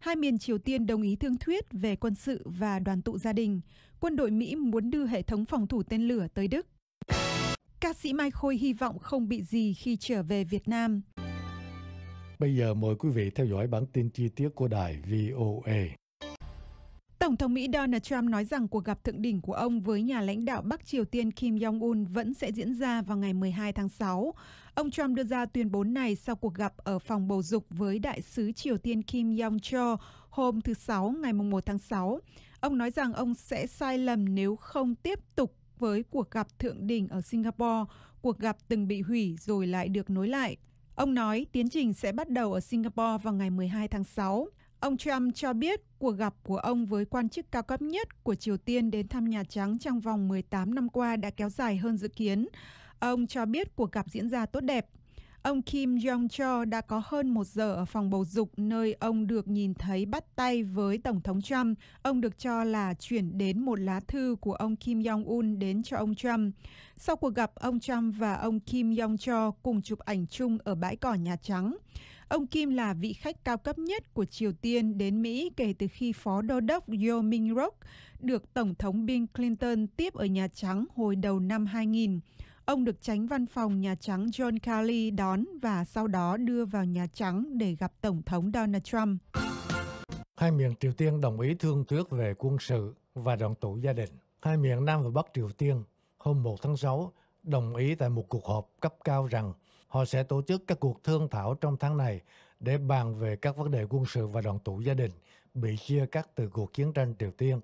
Hai miền Triều Tiên đồng ý thương thuyết về quân sự và đoàn tụ gia đình. Quân đội Mỹ muốn đưa hệ thống phòng thủ tên lửa tới Đức. Ca sĩ Mai Khôi hy vọng không bị gì khi trở về Việt Nam. Bây giờ mời quý vị theo dõi bản tin chi tiết của đài VOA. Tổng thống Mỹ Donald Trump nói rằng cuộc gặp thượng đỉnh của ông với nhà lãnh đạo Bắc Triều Tiên Kim Jong-un vẫn sẽ diễn ra vào ngày 12 tháng 6. Ông Trump đưa ra tuyên bố này sau cuộc gặp ở phòng bầu dục với đại sứ Triều Tiên Kim Yong-chol hôm thứ Sáu ngày 1 tháng 6. Ông nói rằng ông sẽ sai lầm nếu không tiếp tục với cuộc gặp thượng đỉnh ở Singapore, cuộc gặp từng bị hủy rồi lại được nối lại. Ông nói tiến trình sẽ bắt đầu ở Singapore vào ngày 12 tháng 6. Ông Trump cho biết cuộc gặp của ông với quan chức cao cấp nhất của Triều Tiên đến thăm Nhà Trắng trong vòng 18 năm qua đã kéo dài hơn dự kiến. Ông cho biết cuộc gặp diễn ra tốt đẹp. Ông Kim Jong-chol đã có hơn 1 giờ ở phòng bầu dục nơi ông được nhìn thấy bắt tay với Tổng thống Trump. Ông được cho là chuyển đến một lá thư của ông Kim Jong-un đến cho ông Trump. Sau cuộc gặp, ông Trump và ông Kim Jong-chol cùng chụp ảnh chung ở bãi cỏ Nhà Trắng. Ông Kim là vị khách cao cấp nhất của Triều Tiên đến Mỹ kể từ khi Phó Đô đốc Yo Min-rok được Tổng thống Bill Clinton tiếp ở Nhà Trắng hồi đầu năm 2000. Ông được Chánh Văn phòng Nhà Trắng John Kelly đón và sau đó đưa vào Nhà Trắng để gặp Tổng thống Donald Trump. Hai miền Triều Tiên đồng ý thương thuyết về quân sự và đoàn tụ gia đình. Hai miền Nam và Bắc Triều Tiên hôm 1 tháng 6 đồng ý tại một cuộc họp cấp cao rằng họ sẽ tổ chức các cuộc thương thảo trong tháng này để bàn về các vấn đề quân sự và đoàn tụ gia đình bị chia cắt từ cuộc chiến tranh Triều Tiên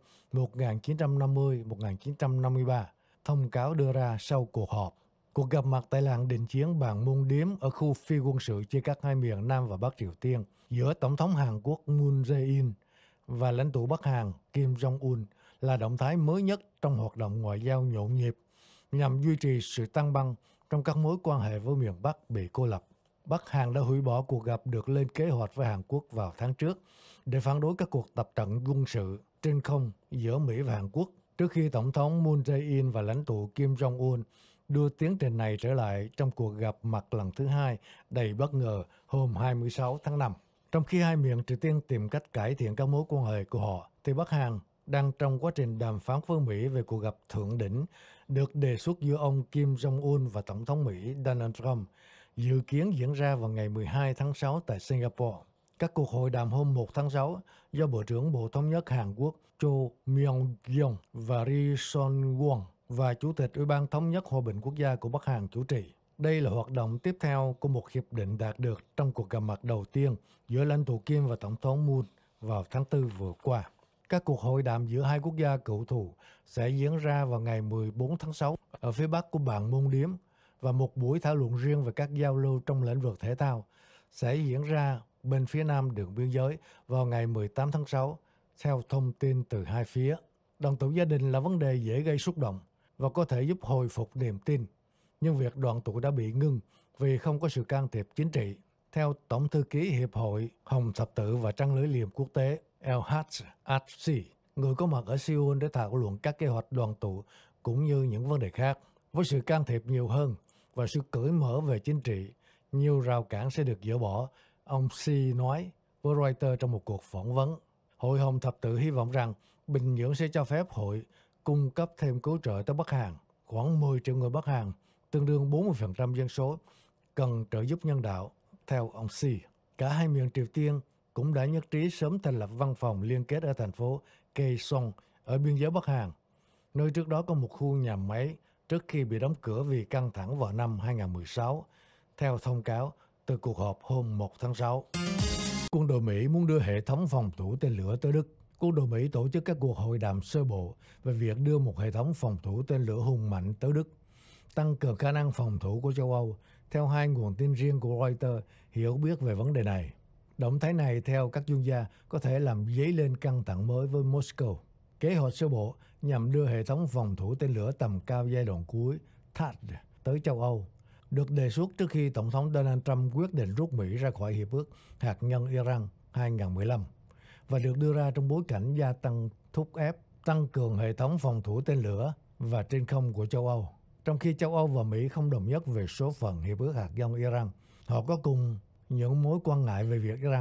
1950-1953. Thông cáo đưa ra sau cuộc họp. Cuộc gặp mặt tại làng đình chiến Bàn Môn Điếm ở khu phi quân sự chia cắt hai miền Nam và Bắc Triều Tiên giữa Tổng thống Hàn Quốc Moon Jae-in và lãnh tụ Bắc Hàn Kim Jong-un là động thái mới nhất trong hoạt động ngoại giao nhộn nhịp nhằm duy trì sự tăng băng trong các mối quan hệ với miền Bắc bị cô lập. Bắc Hàn đã hủy bỏ cuộc gặp được lên kế hoạch với Hàn Quốc vào tháng trước để phản đối các cuộc tập trận quân sự trên không giữa Mỹ và Hàn Quốc, trước khi Tổng thống Moon Jae-in và lãnh tụ Kim Jong-un đưa tiến trình này trở lại trong cuộc gặp mặt lần thứ hai đầy bất ngờ hôm 26 tháng 5. Trong khi hai miền Triều Tiên tìm cách cải thiện các mối quan hệ của họ, thì Bắc Hàn đang trong quá trình đàm phán với Mỹ về cuộc gặp thượng đỉnh được đề xuất giữa ông Kim Jong-un và Tổng thống Mỹ Donald Trump, dự kiến diễn ra vào ngày 12 tháng 6 tại Singapore. Các cuộc hội đàm hôm 1 tháng 6 do Bộ trưởng Bộ Thống nhất Hàn Quốc Cho Myong-gyong và Ri Son-won và Chủ tịch Ủy ban Thống nhất Hòa bình Quốc gia của Bắc Hàn chủ trì. Đây là hoạt động tiếp theo của một hiệp định đạt được trong cuộc gặp mặt đầu tiên giữa lãnh tụ Kim và Tổng thống Moon vào tháng 4 vừa qua. Các cuộc hội đàm giữa hai quốc gia cựu thù sẽ diễn ra vào ngày 14 tháng 6 ở phía bắc của Bàn Môn Điếm và một buổi thảo luận riêng về các giao lưu trong lĩnh vực thể thao sẽ diễn ra bên phía nam đường biên giới vào ngày 18 tháng 6, theo thông tin từ hai phía. Đoàn tụ gia đình là vấn đề dễ gây xúc động và có thể giúp hồi phục niềm tin, nhưng việc đoàn tụ đã bị ngưng vì không có sự can thiệp chính trị. Theo Tổng thư ký Hiệp hội Hồng Thập tự và Trăng lưỡi liềm quốc tế LHRC, người có mặt ở Seoul để thảo luận các kế hoạch đoàn tụ cũng như những vấn đề khác. Với sự can thiệp nhiều hơn và sự cởi mở về chính trị, nhiều rào cản sẽ được dỡ bỏ, ông Xi nói với Reuters trong một cuộc phỏng vấn. Hội Hồng Thập tự hy vọng rằng Bình Nhưỡng sẽ cho phép hội cung cấp thêm cứu trợ tới Bắc Hàn. Khoảng 10 triệu người Bắc Hàn, tương đương 40% dân số, cần trợ giúp nhân đạo, theo ông Xi. Cả hai miền Triều Tiên cũng đã nhất trí sớm thành lập văn phòng liên kết ở thành phố Kaesong ở biên giới Bắc Hàn, nơi trước đó có một khu nhà máy trước khi bị đóng cửa vì căng thẳng vào năm 2016, theo thông cáo từ cuộc họp hôm 1 tháng 6. Quân đội Mỹ muốn đưa hệ thống phòng thủ tên lửa tới Đức. Quân đội Mỹ tổ chức các cuộc hội đàm sơ bộ về việc đưa một hệ thống phòng thủ tên lửa hùng mạnh tới Đức, tăng cường khả năng phòng thủ của châu Âu, theo hai nguồn tin riêng của Reuters hiểu biết về vấn đề này. Động thái này, theo các chuyên gia, có thể làm dấy lên căng thẳng mới với Moscow. Kế hoạch sơ bộ nhằm đưa hệ thống phòng thủ tên lửa tầm cao giai đoạn cuối THAAD tới châu Âu, được đề xuất trước khi Tổng thống Donald Trump quyết định rút Mỹ ra khỏi Hiệp ước Hạt nhân Iran 2015 và được đưa ra trong bối cảnh gia tăng thúc ép tăng cường hệ thống phòng thủ tên lửa và trên không của châu Âu. Trong khi châu Âu và Mỹ không đồng nhất về số phận Hiệp ước Hạt nhân Iran, họ có cùng những mối quan ngại về việc Iran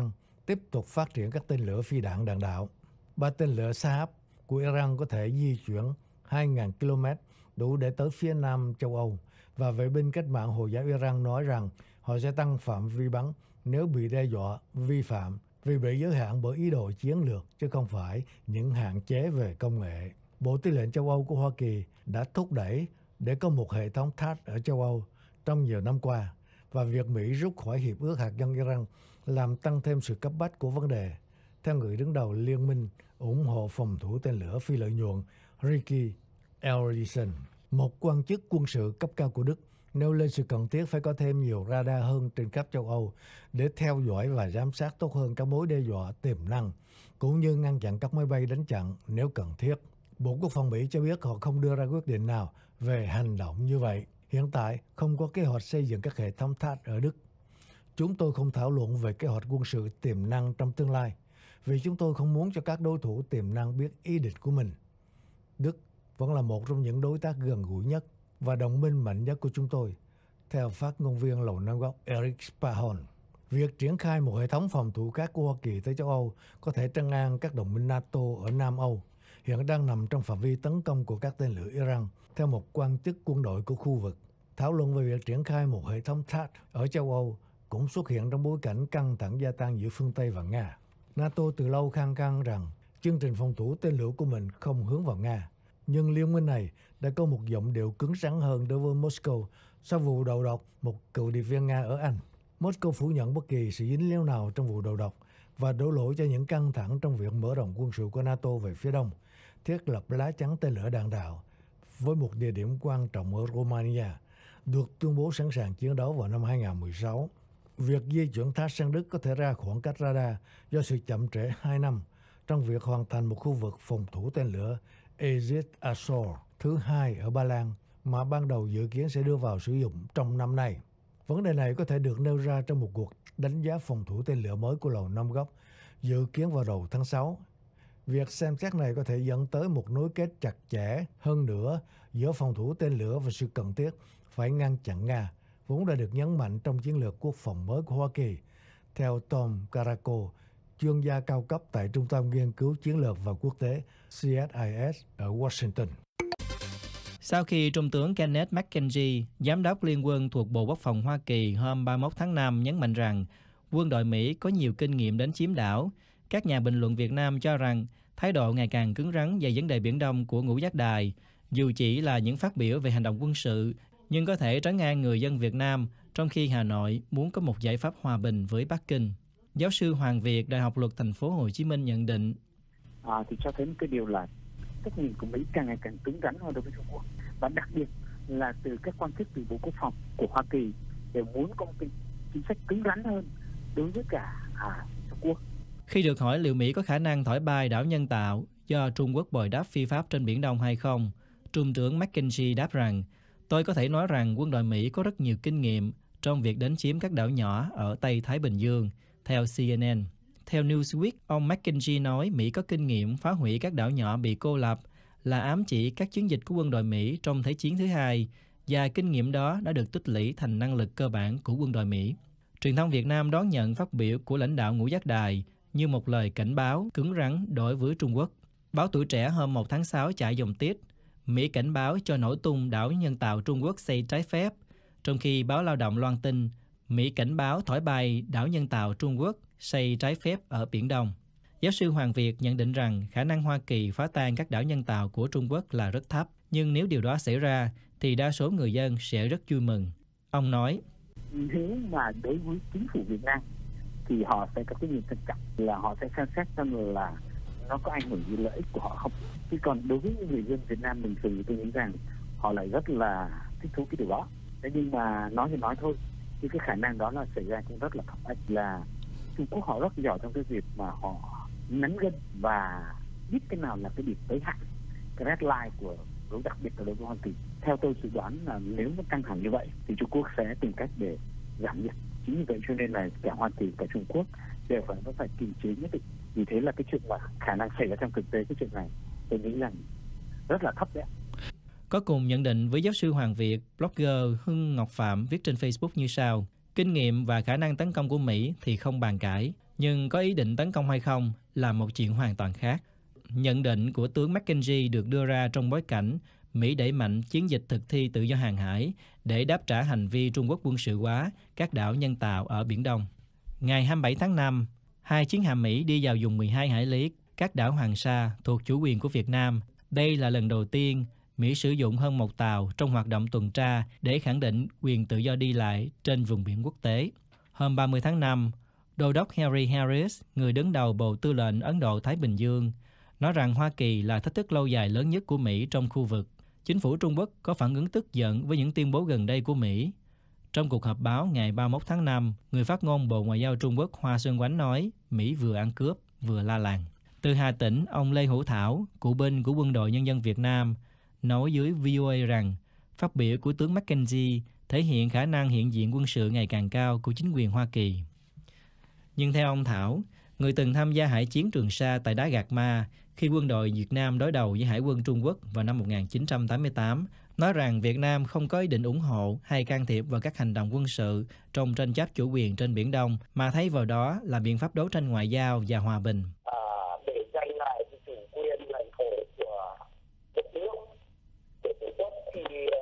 tiếp tục phát triển các tên lửa phi đạn đạn đạo. 3 tên lửa Shahab của Iran có thể di chuyển 2.000 km, đủ để tới phía nam châu Âu. Và vệ binh cách mạng Hồi giáo Iran nói rằng họ sẽ tăng phạm vi bắn nếu bị đe dọa vi phạm, vì bị giới hạn bởi ý đồ chiến lược chứ không phải những hạn chế về công nghệ. Bộ Tư lệnh châu Âu của Hoa Kỳ đã thúc đẩy để có một hệ thống THAAD ở châu Âu trong nhiều năm qua, và việc Mỹ rút khỏi Hiệp ước Hạt nhân Iran làm tăng thêm sự cấp bách của vấn đề. Theo người đứng đầu Liên minh ủng hộ phòng thủ tên lửa phi lợi nhuận Ricky Ellison, một quan chức quân sự cấp cao của Đức, nêu lên sự cần thiết phải có thêm nhiều radar hơn trên khắp châu Âu để theo dõi và giám sát tốt hơn các mối đe dọa tiềm năng, cũng như ngăn chặn các máy bay đánh chặn nếu cần thiết. Bộ Quốc phòng Mỹ cho biết họ không đưa ra quyết định nào về hành động như vậy. Hiện tại không có kế hoạch xây dựng các hệ thống THAAD ở Đức. Chúng tôi không thảo luận về kế hoạch quân sự tiềm năng trong tương lai, vì chúng tôi không muốn cho các đối thủ tiềm năng biết ý định của mình. Đức vẫn là một trong những đối tác gần gũi nhất và đồng minh mạnh nhất của chúng tôi, theo phát ngôn viên Lầu Năm Góc Eric Sparhon. Việc triển khai một hệ thống phòng thủ khác của Hoa Kỳ tới châu Âu có thể trấn an các đồng minh NATO ở Nam Âu, hiện đang nằm trong phạm vi tấn công của các tên lửa Iran, theo một quan chức quân đội của khu vực. Thảo luận về việc triển khai một hệ thống THAAD ở châu Âu cũng xuất hiện trong bối cảnh căng thẳng gia tăng giữa phương Tây và Nga. NATO từ lâu khăng khăng rằng chương trình phòng thủ tên lửa của mình không hướng vào Nga, nhưng liên minh này đã có một giọng điệu cứng rắn hơn đối với Moscow sau vụ đầu độc một cựu điệp viên Nga ở Anh. Moscow phủ nhận bất kỳ sự dính líu nào trong vụ đầu độc và đổ lỗi cho những căng thẳng trong việc mở rộng quân sự của NATO về phía đông, thiết lập lá chắn tên lửa đạn đạo với một địa điểm quan trọng ở Romania, được tuyên bố sẵn sàng chiến đấu vào năm 2016. Việc di chuyển THAAD sang Đức có thể ra khoảng cách radar do sự chậm trễ 2 năm trong việc hoàn thành một khu vực phòng thủ tên lửa Aegis Ashore thứ 2 ở Ba Lan mà ban đầu dự kiến sẽ đưa vào sử dụng trong năm nay. Vấn đề này có thể được nêu ra trong một cuộc đánh giá phòng thủ tên lửa mới của Lầu Năm Góc dự kiến vào đầu tháng 6. Việc xem xét này có thể dẫn tới một nối kết chặt chẽ hơn nữa giữa phòng thủ tên lửa và sự cần thiết phải ngăn chặn Nga, vốn đã được nhấn mạnh trong chiến lược quốc phòng mới của Hoa Kỳ, theo Tom Caraco, chuyên gia cao cấp tại Trung tâm Nghiên cứu Chiến lược và Quốc tế CSIS ở Washington. Sau khi Trung tướng Kenneth McKenzie, Giám đốc Liên quân thuộc Bộ Quốc phòng Hoa Kỳ hôm 31 tháng 5 nhấn mạnh rằng quân đội Mỹ có nhiều kinh nghiệm đến chiếm đảo, các nhà bình luận Việt Nam cho rằng thái độ ngày càng cứng rắn về vấn đề Biển Đông của Ngũ Giác Đài, dù chỉ là những phát biểu về hành động quân sự, nhưng có thể trấn an người dân Việt Nam, trong khi Hà Nội muốn có một giải pháp hòa bình với Bắc Kinh. Giáo sư Hoàng Việt, Đại học Luật Thành phố Hồ Chí Minh nhận định: thì cho thấy một cái điều là cách nhìn của Mỹ càng ngày càng cứng rắn hơn đối với Trung Quốc, và đặc biệt là từ các quan chức từ Bộ Quốc phòng của Hoa Kỳ đều muốn có một cái chính sách cứng rắn hơn đối với cả Trung Quốc. Khi được hỏi liệu Mỹ có khả năng thổi bay đảo nhân tạo do Trung Quốc bồi đắp phi pháp trên Biển Đông hay không, Trung tướng McKenzie đáp rằng: tôi có thể nói rằng quân đội Mỹ có rất nhiều kinh nghiệm trong việc đánh chiếm các đảo nhỏ ở Tây Thái Bình Dương, theo CNN. Theo Newsweek, ông McKenzie nói Mỹ có kinh nghiệm phá hủy các đảo nhỏ bị cô lập, là ám chỉ các chiến dịch của quân đội Mỹ trong Thế chiến thứ hai, và kinh nghiệm đó đã được tích lũy thành năng lực cơ bản của quân đội Mỹ. Truyền thông Việt Nam đón nhận phát biểu của lãnh đạo Ngũ Giác Đài như một lời cảnh báo cứng rắn đối với Trung Quốc. Báo Tuổi Trẻ hôm 1 tháng 6 chạy dòng tiết: Mỹ cảnh báo cho nổ tung đảo nhân tạo Trung Quốc xây trái phép, trong khi báo Lao động loan tin Mỹ cảnh báo thổi bay đảo nhân tạo Trung Quốc xây trái phép ở Biển Đông. Giáo sư Hoàng Việt nhận định rằng khả năng Hoa Kỳ phá tan các đảo nhân tạo của Trung Quốc là rất thấp, nhưng nếu điều đó xảy ra thì đa số người dân sẽ rất vui mừng. Ông nói: nếu mà đối với chính phủ Việt Nam thì họ sẽ có cái nhìn cẩn trọng, là họ sẽ xem xét xem là nó có ảnh hưởng đến lợi ích của họ không. Chứ còn đối với những người dân Việt Nam bình thường, tôi nghĩ rằng họ lại rất là thích thú cái điều đó. Thế nhưng mà nói thì nói thôi, nhưng cái khả năng đó là xảy ra cũng rất là thấp. Là Trung Quốc họ rất giỏi trong cái việc mà họ nắn gân và biết cái nào là cái điểm tới hạn, cái red line của đối, đặc biệt là đối với Hoa Kỳ. Theo tôi dự đoán là nếu nó căng thẳng như vậy thì Trung Quốc sẽ tìm cách để giảm nhiệt. Chính vì vậy cho nên là cả Hoa Kỳ cả Trung Quốc đều phải kiềm chế nhất định. Vì thế là cái chuyện mà khả năng xảy ra trong thực tế cái chuyện này tôi nghĩ rằng rất là thấp đấy. Có cùng nhận định với giáo sư Hoàng Việt, blogger Hưng Ngọc Phạm viết trên Facebook như sau: kinh nghiệm và khả năng tấn công của Mỹ thì không bàn cãi, nhưng có ý định tấn công hay không là một chuyện hoàn toàn khác. Nhận định của tướng McKenzie được đưa ra trong bối cảnh Mỹ đẩy mạnh chiến dịch thực thi tự do hàng hải để đáp trả hành vi Trung Quốc quân sự hóa các đảo nhân tạo ở Biển Đông. Ngày 27 tháng 5, 2 chiến hạm Mỹ đi vào vùng 12 hải lý các đảo Hoàng Sa thuộc chủ quyền của Việt Nam. Đây là lần đầu tiên Mỹ sử dụng hơn một tàu trong hoạt động tuần tra để khẳng định quyền tự do đi lại trên vùng biển quốc tế. Hôm 30 tháng 5, Đô đốc Harry Harris, người đứng đầu Bộ Tư lệnh Ấn Độ-Thái Bình Dương, nói rằng Hoa Kỳ là thách thức lâu dài lớn nhất của Mỹ trong khu vực. Chính phủ Trung Quốc có phản ứng tức giận với những tuyên bố gần đây của Mỹ. Trong cuộc họp báo ngày 31 tháng 5, người phát ngôn Bộ Ngoại giao Trung Quốc Hoa Xuân Oánh nói Mỹ vừa ăn cướp, vừa la làng. Từ Hà Tĩnh, ông Lê Hữu Thảo, cựu binh của Quân đội Nhân dân Việt Nam, nói dưới VOA rằng phát biểu của tướng McKenzie thể hiện khả năng hiện diện quân sự ngày càng cao của chính quyền Hoa Kỳ. Nhưng theo ông Thảo, người từng tham gia hải chiến Trường Sa tại đá Gạc Ma khi quân đội Việt Nam đối đầu với Hải quân Trung Quốc vào năm 1988, nói rằng Việt Nam không có ý định ủng hộ hay can thiệp vào các hành động quân sự trong tranh chấp chủ quyền trên Biển Đông, mà thấy vào đó là biện pháp đấu tranh ngoại giao và hòa bình. Để giành lại chủ quyền lãnh thổ của đất nước, của Tổ quốc thì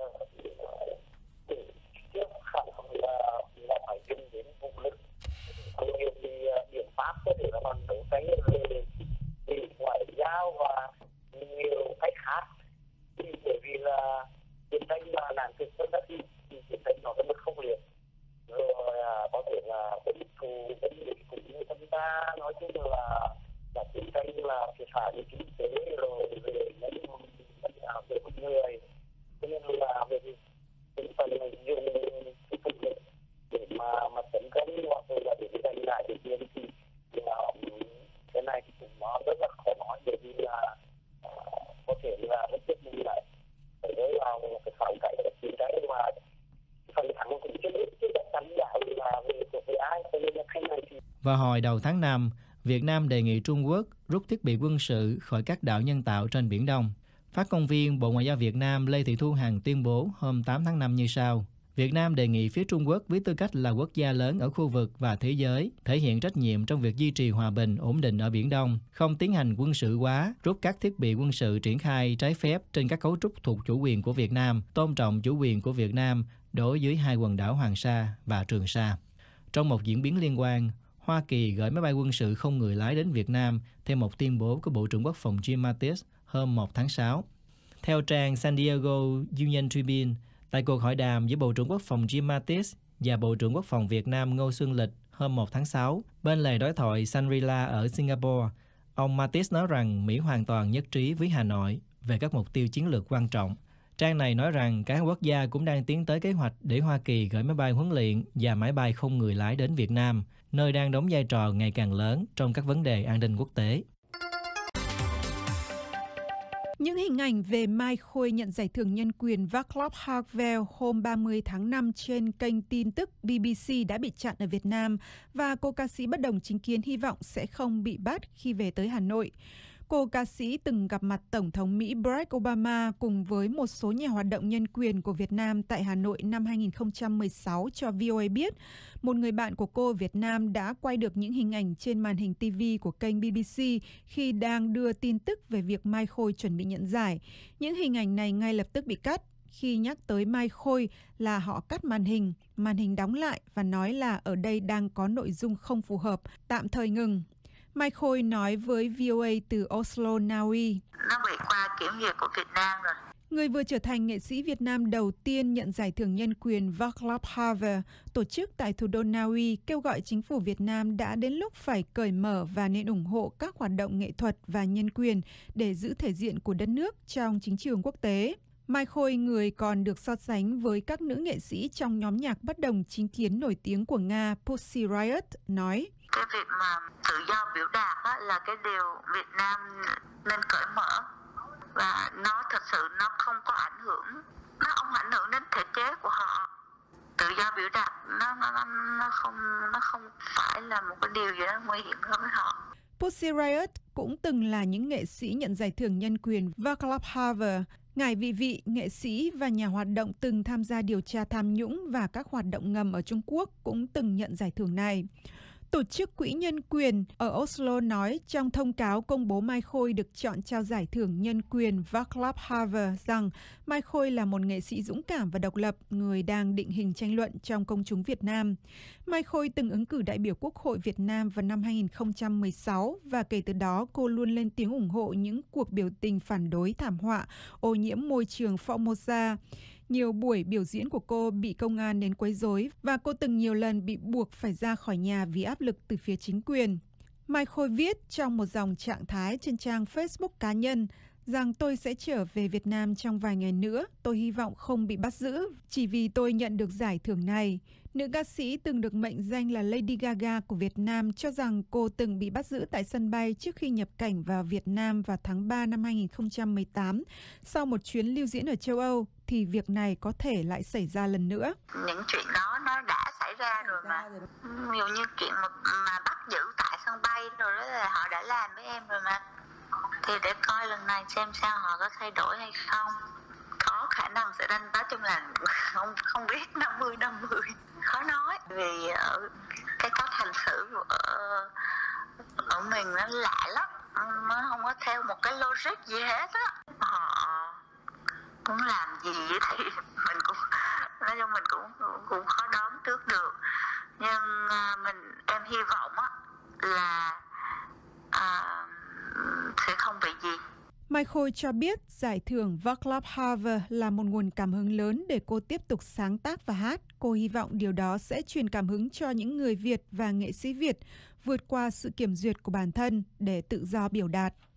trước khả năng là phải dùng đến vũ lực. Nhiều biện pháp có thể là bằng đấu tranh về ngoại giao và nhiều cách khác. Thì bởi vì là chiến tranh mà nạn thực rất là ít, thì chiến tranh nó rất là khốc liệt. Rồi có thể là quân thù, quân địch cũng như tham gia, nói chung là chiến tranh là thiệt hại về kinh tế, rồi về những về con người. Cho nên là về những phần dùng cái thực lực để mà tấn công hoặc là để giành lại được quyền thì cái này thì cũng nó rất là khó nói, bởi vì là có thể là rất tiếc mình lại phải rơi vào cái khoảng cảnh của chiến tranh mà phần thắng cũng chưa chắc chắn là về thuộc về ai, cho nên là cái này thì. Vào hồi đầu tháng 5, Việt Nam đề nghị Trung Quốc rút thiết bị quân sự khỏi các đảo nhân tạo trên Biển Đông. Phát ngôn viên Bộ Ngoại giao Việt Nam Lê Thị Thu Hằng tuyên bố hôm 8 tháng 5 như sau. Việt Nam đề nghị phía Trung Quốc với tư cách là quốc gia lớn ở khu vực và thế giới thể hiện trách nhiệm trong việc duy trì hòa bình, ổn định ở Biển Đông, không tiến hành quân sự hóa, rút các thiết bị quân sự triển khai trái phép trên các cấu trúc thuộc chủ quyền của Việt Nam, tôn trọng chủ quyền của Việt Nam đối với 2 quần đảo Hoàng Sa và Trường Sa. Trong một diễn biến liên quan, Hoa Kỳ gửi máy bay quân sự không người lái đến Việt Nam theo một tuyên bố của Bộ trưởng Quốc phòng Jim Mattis hôm 1 tháng 6. Theo trang San Diego Union Tribune, tại cuộc hội đàm giữa Bộ trưởng Quốc phòng Jim Mattis và Bộ trưởng Quốc phòng Việt Nam Ngô Xuân Lịch hôm 1 tháng 6, bên lề đối thoại Shangri-La ở Singapore, ông Mattis nói rằng Mỹ hoàn toàn nhất trí với Hà Nội về các mục tiêu chiến lược quan trọng. Trang này nói rằng các quốc gia cũng đang tiến tới kế hoạch để Hoa Kỳ gửi máy bay huấn luyện và máy bay không người lái đến Việt Nam, nơi đang đóng vai trò ngày càng lớn trong các vấn đề an ninh quốc tế. Những hình ảnh về Mai Khôi nhận giải thưởng nhân quyền Václav Havel hôm 30 tháng 5 trên kênh tin tức BBC đã bị chặn ở Việt Nam và cô ca sĩ bất đồng chính kiến hy vọng sẽ không bị bắt khi về tới Hà Nội. Cô ca sĩ từng gặp mặt Tổng thống Mỹ Barack Obama cùng với một số nhà hoạt động nhân quyền của Việt Nam tại Hà Nội năm 2016 cho VOA biết, một người bạn của cô Việt Nam đã quay được những hình ảnh trên màn hình TV của kênh BBC khi đang đưa tin tức về việc Mai Khôi chuẩn bị nhận giải. Những hình ảnh này ngay lập tức bị cắt. Khi nhắc tới Mai Khôi là họ cắt màn hình đóng lại và nói là ở đây đang có nội dung không phù hợp, tạm thời ngừng. Mai Khôi nói với VOA từ Oslo, Na Uy. Nó bị qua kiểm duyệt của Việt Nam rồi. Người vừa trở thành nghệ sĩ Việt Nam đầu tiên nhận giải thưởng nhân quyền Václav Havel tổ chức tại thủ đô Na Uy kêu gọi chính phủ Việt Nam đã đến lúc phải cởi mở và nên ủng hộ các hoạt động nghệ thuật và nhân quyền để giữ thể diện của đất nước trong chính trường quốc tế. Mai Khôi, người còn được so sánh với các nữ nghệ sĩ trong nhóm nhạc bất đồng chính kiến nổi tiếng của Nga Pussy Riot, nói: Cái việc mà tự do biểu đạt là cái điều Việt Nam nên cởi mở, và nó thật sự nó không có ảnh hưởng, nó không ảnh hưởng đến thể chế của họ. Tự do biểu đạt nó không phải là một cái điều gì đó nguy hiểm đối với họ. Pussy Riot cũng từng là những nghệ sĩ nhận giải thưởng nhân quyền Václav Havel. Ngài Vị, nghệ sĩ và nhà hoạt động từng tham gia điều tra tham nhũng và các hoạt động ngầm ở Trung Quốc cũng từng nhận giải thưởng này. Tổ chức Quỹ Nhân quyền ở Oslo nói trong thông cáo công bố Mai Khôi được chọn trao giải thưởng nhân quyền Václav Havel rằng Mai Khôi là một nghệ sĩ dũng cảm và độc lập, người đang định hình tranh luận trong công chúng Việt Nam. Mai Khôi từng ứng cử đại biểu Quốc hội Việt Nam vào năm 2016 và kể từ đó cô luôn lên tiếng ủng hộ những cuộc biểu tình phản đối thảm họa ô nhiễm môi trường Formosa. Nhiều buổi biểu diễn của cô bị công an đến quấy rối và cô từng nhiều lần bị buộc phải ra khỏi nhà vì áp lực từ phía chính quyền. Mai Khôi viết trong một dòng trạng thái trên trang Facebook cá nhân rằng tôi sẽ trở về Việt Nam trong vài ngày nữa. Tôi hy vọng không bị bắt giữ chỉ vì tôi nhận được giải thưởng này. Nữ ca sĩ từng được mệnh danh là Lady Gaga của Việt Nam cho rằng cô từng bị bắt giữ tại sân bay trước khi nhập cảnh vào Việt Nam vào tháng 3 năm 2018. Sau một chuyến lưu diễn ở châu Âu thì việc này có thể lại xảy ra lần nữa. Những chuyện đó nó đã xảy ra rồi mà. Ví dụ như chuyện mà bắt giữ tại sân bay rồi đó là họ đã làm với em rồi mà. Thì để coi lần này xem sao họ có thay đổi hay không. Có khả năng sẽ đánh, nói chung là không biết 50-50. Khó nói vì cái cách hành xử ở mình nó lạ lắm. Nó không có theo một cái logic gì hết á. Họ muốn làm gì thì mình cũng nói chung mình cũng khó đoán trước được, nhưng em hy vọng á là sẽ không bị gì. Mai Khôi cho biết giải thưởng Václav Havel là một nguồn cảm hứng lớn để cô tiếp tục sáng tác và hát. Cô hy vọng điều đó sẽ truyền cảm hứng cho những người Việt và nghệ sĩ Việt vượt qua sự kiểm duyệt của bản thân để tự do biểu đạt.